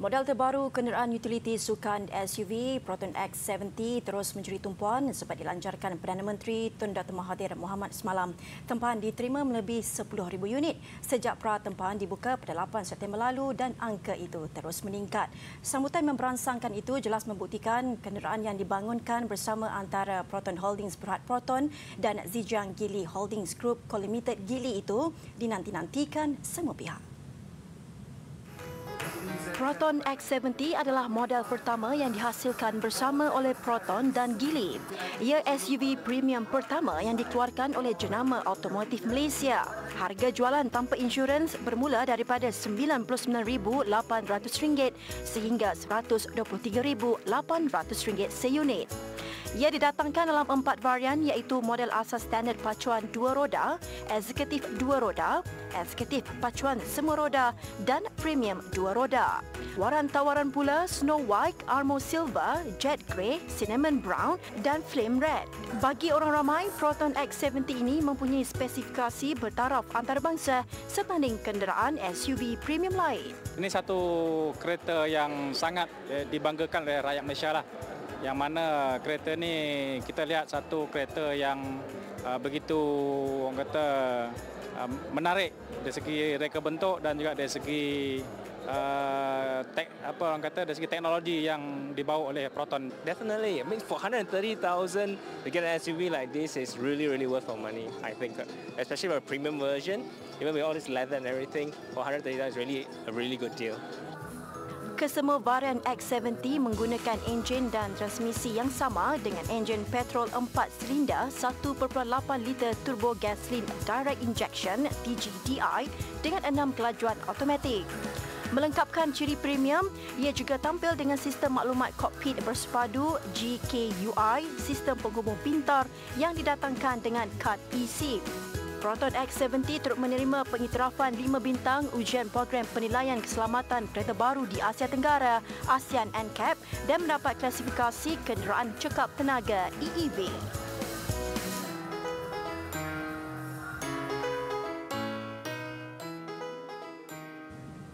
Model terbaru kenderaan utiliti sukan SUV Proton X70 terus mencuri tumpuan sebab dilancarkan Perdana Menteri Tun Dr. Mahathir Mohamad semalam. Tempahan diterima melebihi 10,000 unit sejak pra-tempahan dibuka pada 8 September lalu dan angka itu terus meningkat. Sambutan memberansangkan itu jelas membuktikan kenderaan yang dibangunkan bersama antara Proton Holdings Berhad Proton dan Zhejiang Geely Holdings Group Co Limited Geely itu dinanti-nantikan semua pihak. Proton X70 adalah model pertama yang dihasilkan bersama oleh Proton dan Geely. Ia SUV premium pertama yang dikeluarkan oleh Jenama Automotif Malaysia. Harga jualan tanpa insurans bermula daripada RM99,800 sehingga RM123,800 seunit. Ia didatangkan dalam 4 varian iaitu model asas standard pacuan 2 roda, eksekutif 2 roda, eksekutif pacuan semua roda dan premium 2 roda. Tawaran pula Snow White, Armour Silver, Jet Grey, Cinnamon Brown dan Flame Red. Bagi orang ramai, Proton X70 ini mempunyai spesifikasi bertaraf antarabangsa sebanding kenderaan SUV premium lain. Ini satu kereta yang sangat dibanggakan oleh rakyat Malaysia lah. Yang mana kereta ni kita lihat satu kereta yang begitu orang kata menarik dari segi reka bentuk dan juga dari segi dari segi teknologi yang dibawa oleh Proton. Definitely. I mean, for 130,000 to get an SUV like this is really worth our money, I think. Especially for a premium version, even with all this leather and everything, for 130,000 is really a really good deal. Kesemua varian X70 menggunakan enjin dan transmisi yang sama dengan enjin petrol 4 silinder 1.8 liter turbo gasoline direct injection (TGDI) dengan 6 kelajuan automatik. Melengkapkan ciri premium, ia juga tampil dengan sistem maklumat kokpit bersepadu GKUI, sistem penghubung pintar yang didatangkan dengan kad eSIM. Proton X70 turut menerima pengiktirafan 5 bintang ujian program penilaian keselamatan kereta baru di Asia Tenggara, ASEAN NCAP dan mendapat klasifikasi kenderaan cekap tenaga EEV.